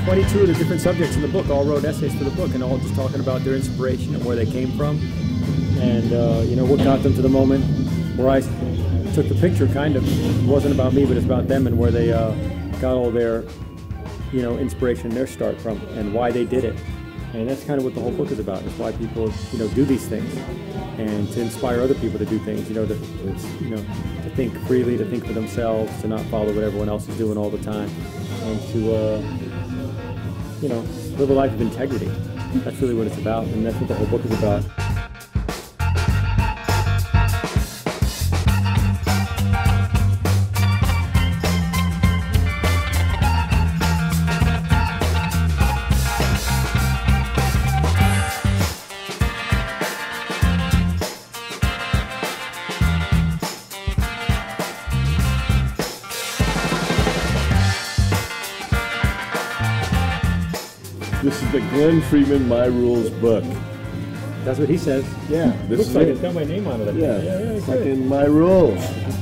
22 of the different subjects in the book all wrote essays for the book, and all just talking about their inspiration and where they came from, and you know, what got them to the moment where I took the picture. Kind of, it wasn't about me, but it's about them and where they got all their, you know, inspiration and their start from, and why they did it. And that's kind of what the whole book is about. It's why people, you know, do these things, and to inspire other people to do things. You know, to think freely, to think for themselves, to not follow what everyone else is doing all the time, and to, you know, live a life of integrity. That's really what it's about, and that's what the whole book is about. This is the Glenn Friedman My Rules book. That's what he says. Yeah, this looks is like it. It's got my name on it. Yeah, yeah, fucking My Rules.